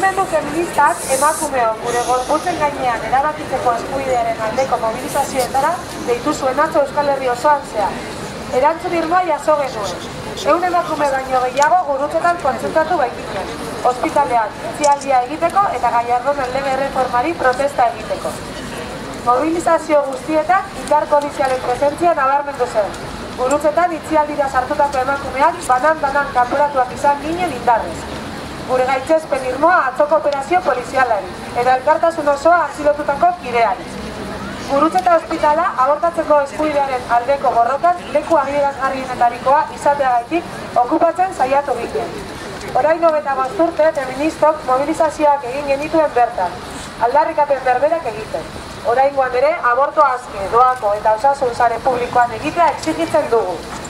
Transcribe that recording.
Mugimendu feministak emakumeok gure gorputzen gainean erabakitzeko eskubidearen aldeko mobilizazioetara deitu zuen atzo Euskal Herri osoan zehar. Erantzun irmoa jaso genuen. 100 emakume baino gehiago gurutzetan kontzentratu baitituen, ospitalean itxialdia egiteko eta Gallardonen lege erreformari protesta egiteko. Mobilizazio guztietan indar polizialen presentzia nabarmendu zen. Gurutzetan itxialdira sartutako emakumeak banan kanporatuak izan ginen indarrez. Gure gaitzespen irmoa atzoko operazio polizialari, eta elkartasun osoa atxilotutako kideari. Gurutze eta ospitala abortatzeko eskubidearen aldeko borrokan leku adierazgarrienetarikoa izateagaitik okupatzen saiatu ginen. Orain 25 urte feministok mobilizazioak egin genituen bertan, aldarrikapen berberak egiten. Oraingoan ere aborto aske, doako eta osasun sare publikoan egitea exigitzen dugu.